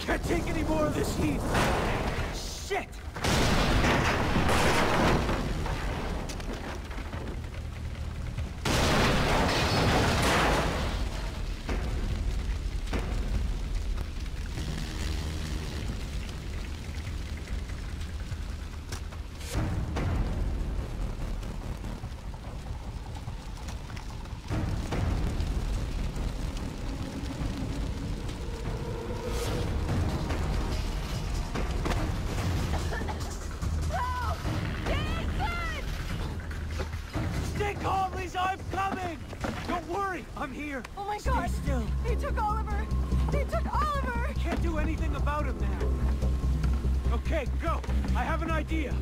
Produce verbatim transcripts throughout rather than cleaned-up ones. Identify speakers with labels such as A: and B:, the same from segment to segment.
A: Can't take any more of this heat! Shit! I'm here!
B: Oh my
A: Stay
B: god!
A: still!
B: They took Oliver! They took Oliver!
A: I can't do anything about him now! Okay, go! I have an idea!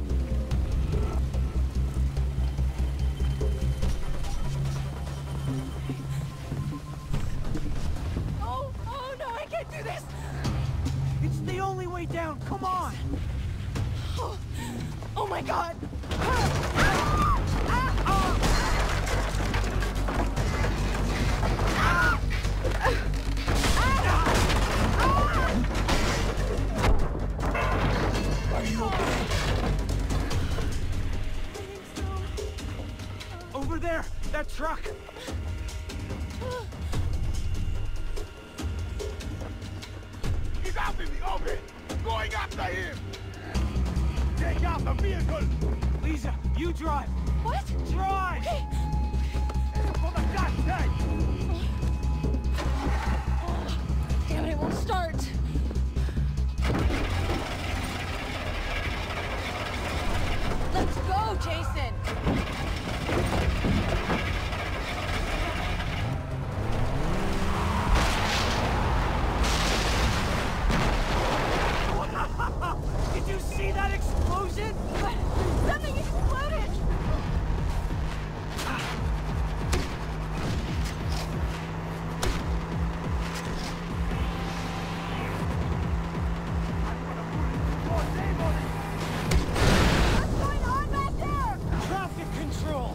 B: Oh, oh no, I can't do this!
A: It's the only way down, come on!
B: Oh, oh my god!
A: Over there! That truck!
C: He's out in the open! Going after him! Take out the vehicle!
A: Lisa, you drive!
B: What?
A: Drive!
B: Okay.
C: For the gas tank!
B: Damn it, it won't start. Let's go, Jason!
A: Did you see that explosion?
B: Something exploded! What's going on back there?
A: Traffic control!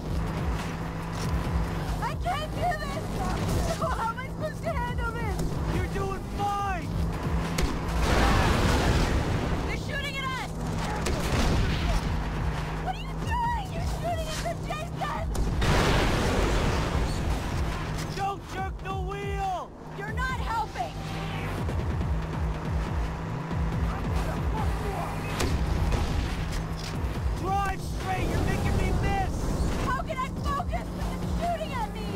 B: I can't do this! How am I supposed to handle this?
A: You're doing fine!
B: They're shooting at us! What are you doing? You're shooting at the Jason!
A: Don't jerk the wheel!
B: You're not helping!
A: Drive straight! You're making me miss!
B: How can I focus with them shooting at me?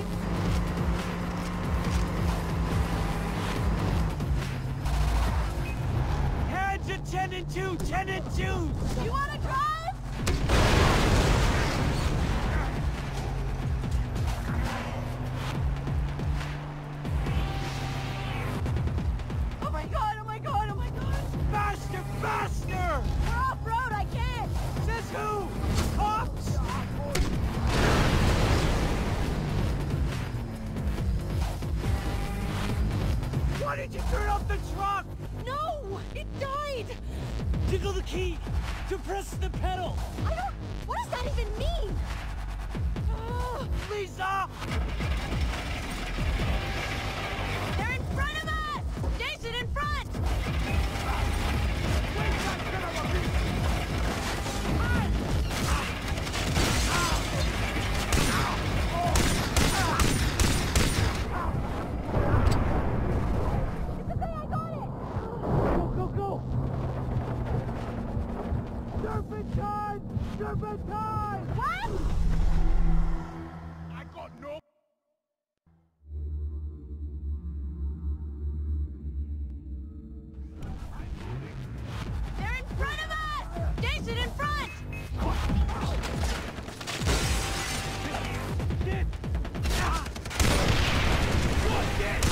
A: Hands at ten and two! ten and two!
B: You wanna drive? Oh my god, oh my god, oh my god!
A: Faster! Faster!
B: We're off-road, I can't!
A: Says who? Cops! Why did you turn off the truck?
B: No! It died!
A: Tickle the key to press the pedal.
B: I don't... What does that even mean? Ugh.
A: Lisa!
B: They're in front of us! Jason, in front! It's okay, I got it!
A: Go, go, go! Serpentine! Serpentine!
B: What?
C: I got no...
B: They're in front of us! Jason, in front!
A: Shit! Ah! What's this?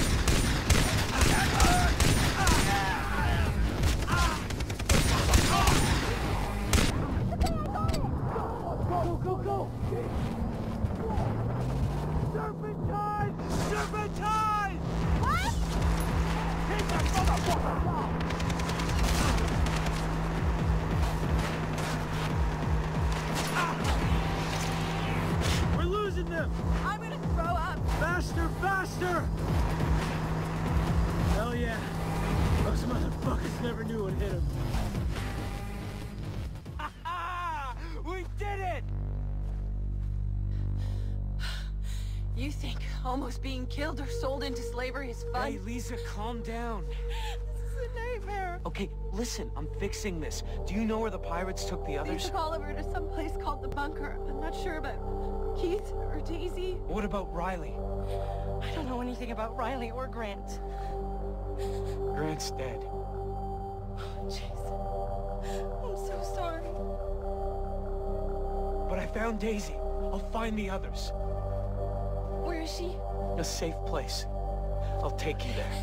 A: Go, go, go! Serpentine! Serpentine!
B: What?
A: Take that motherfucker down! We're losing them!
B: I'm gonna throw up.
A: Faster, faster! Hell yeah. Those motherfuckers never knew what hit them. We did it!
B: You think almost being killed or sold into slavery is fun?
A: Hey, Lisa, calm down.
B: This is a nightmare.
A: Okay, listen, I'm fixing this. Do you know where the pirates took the
B: They
A: others?
B: took Oliver to some place called the Bunker. I'm not sure about Keith or Daisy.
A: What about Riley?
B: I don't know anything about Riley or Grant.
A: Grant's dead.
B: Jeez. I'm so sorry.
A: But I found Daisy. I'll find the others.
B: Where is she?
A: A safe place. I'll take you there.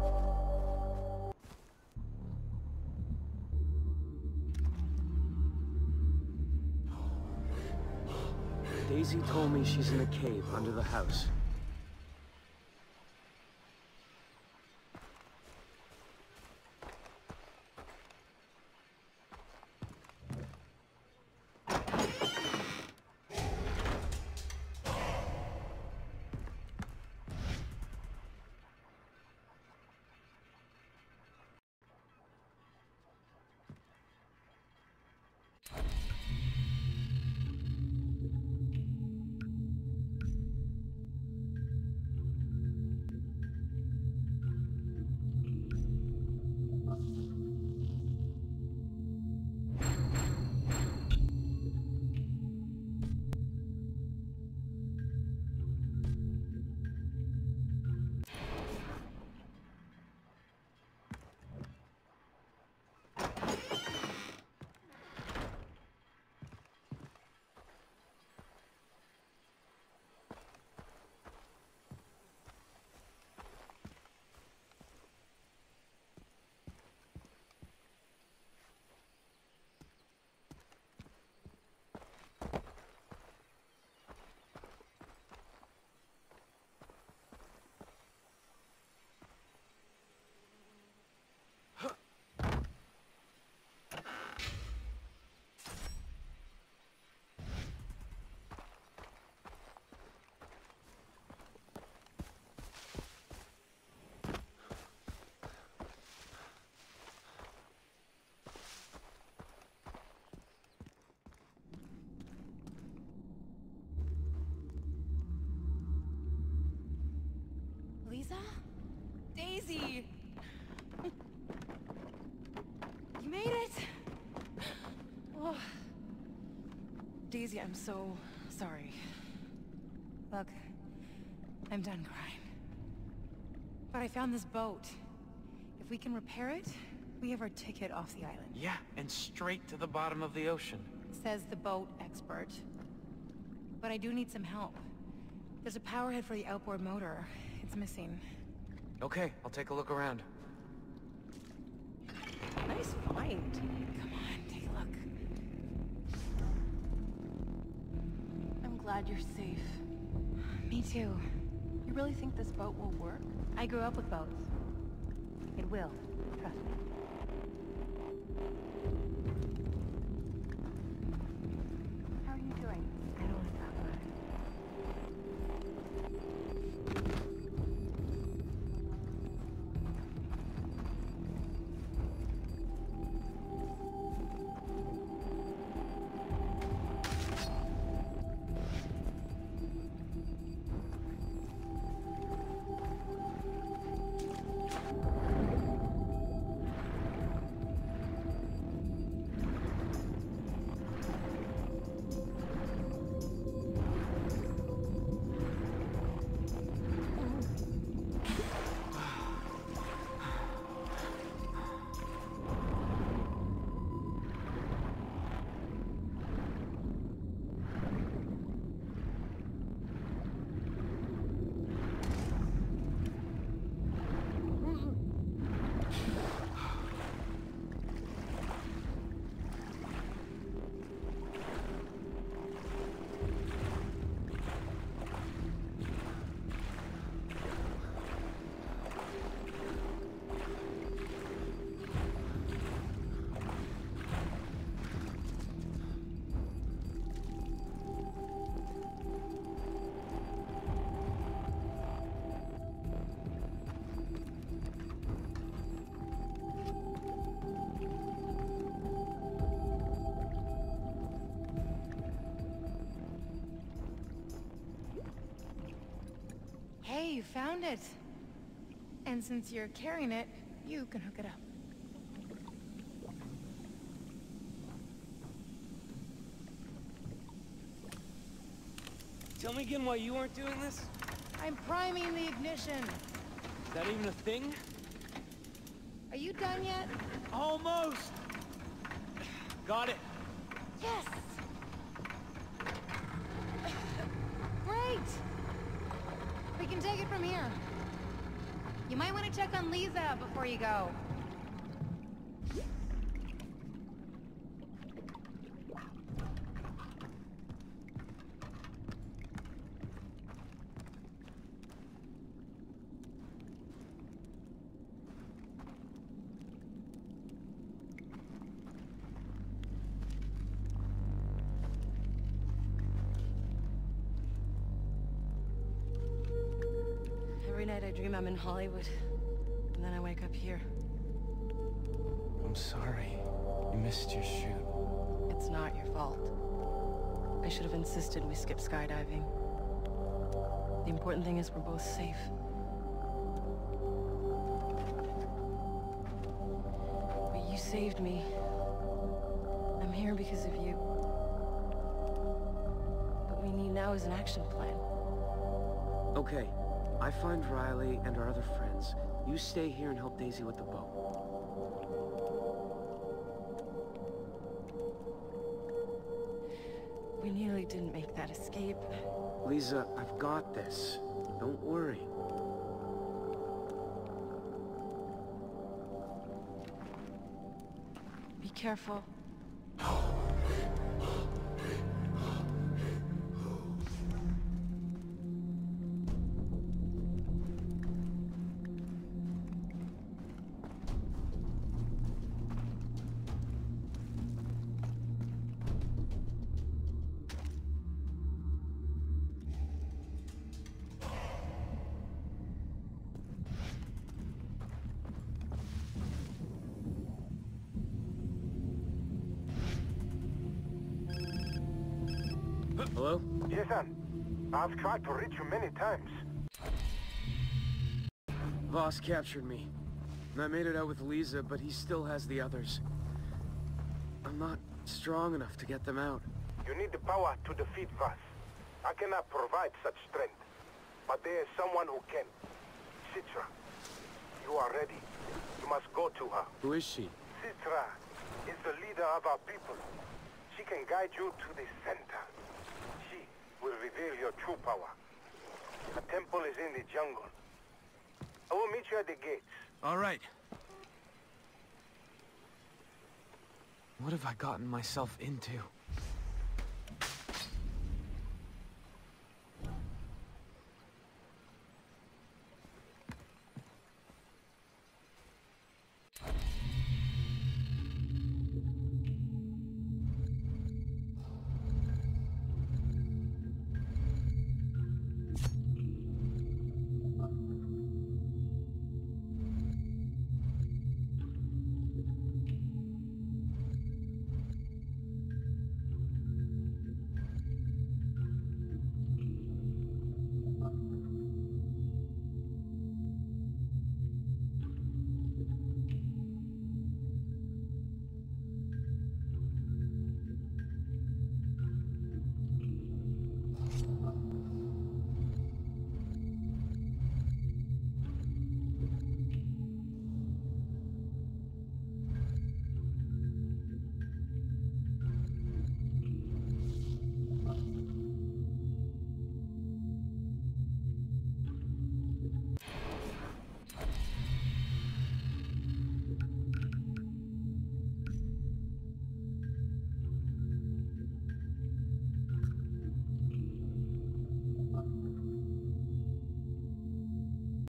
A: Daisy told me she's in a cave under the house.
B: Lisa? Daisy! You made it! Oh. Daisy, I'm so sorry. Look, I'm done crying. But I found this boat. If we can repair it, we have our ticket off the island.
A: Yeah, and straight to the bottom of the ocean.
B: Says the boat expert. But I do need some help. There's a power head for the outboard motor. It's missing.
A: Okay, I'll take a look around.
B: Nice find. Come on, take a look. I'm glad you're safe. Me too. You really think this boat will work? I grew up with boats. It will. Trust me. How are you doing? I don't want to talk about it. you found it. And since you're carrying it, you can hook it up.
A: Tell me again why you aren't doing this?
B: I'm priming the ignition.
A: Is that even a thing?
B: Are you done yet?
A: Almost! Got it.
B: Yes! Great! We can take it from here. You might want to check on Lisa before you go. Every night I dream I'm in Hollywood, and then I wake up here.
A: I'm sorry. You missed your shoot.
B: It's not your fault. I should have insisted we skip skydiving. The important thing is we're both safe. But you saved me. I'm here because of you. What we need now is an action plan.
D: Okay. I find Riley and our other friends. You stay here and help Daisy with the boat.
B: We nearly didn't make that escape.
D: Lisa, I've got this. Don't worry.
B: Be careful.
D: Hello?
C: Jason, I've tried to reach you many times.
D: Voss captured me. And I made it out with Lisa, but he still has the others. I'm not strong enough to get them out.
C: You need the power to defeat Voss. I cannot provide such strength, but there is someone who can. Citra. You are ready. You must go to her.
D: Who is she?
C: Citra is the leader of our people. She can guide you to the center. She will reveal your true power. The temple is in the jungle. I will meet you at the gates.
D: All right. What have I gotten myself into?